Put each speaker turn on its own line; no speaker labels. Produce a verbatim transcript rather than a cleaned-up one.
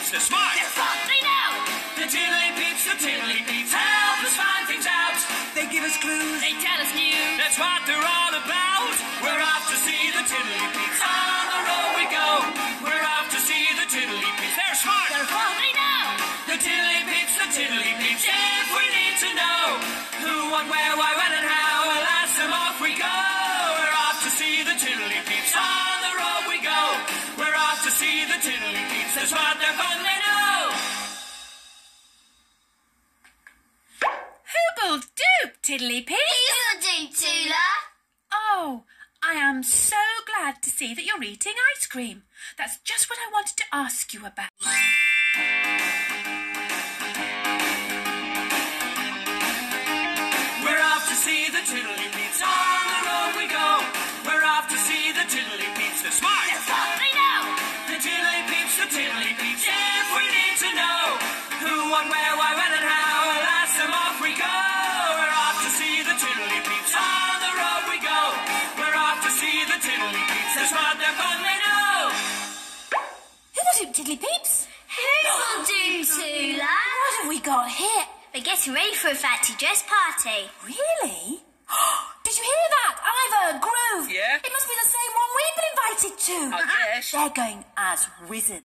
Peeps, they're smart.
They're fun, they know.
The Tiddly Peeps, the Tiddly Peeps help us find things out.
They give us clues.
They tell us news.
That's what they're all about. We're off to see the Tiddly Peeps. On the road we go. We're off to see the Tiddly Peeps. They're smart.
They're fun, they know.
The Tiddly Peeps, the Tiddly Peeps. If we need to know who, what, where, why, when, and how, we'll ask them, off we go. We're off to see the Tiddly Peeps. On the road we go. We're off to see the Tiddly Peeps. That's what they're fun, they know.
Hoogle doop, Tiddly Peeps.
You'll do, Tula.
Oh, I am so glad to see that you're eating ice cream. That's just what I wanted to ask you about.
We're off to see the Tiddly Peeps. On the road we go. We're off to see the Tiddly Peeps. They're smart.
They're fun, they know.
The Tiddly Peeps, the Tiddly Peeps. If we need to know who, what, where, why, when, and how, we'll ask them, off we go. We're off to see the Tiddly Peeps. On the road we go. We're off to see the Tiddly Peeps. That's what they're fun, they know.
Hoogle doop, Tiddly Peeps.
Who'll do, Tula?
What have we got here?
We're getting ready for a fancy dress party.
Really? Did you hear that? Ivor, Groove.
Yeah?
It must be the same one we've been invited to.
I guess.
They're going as wizards.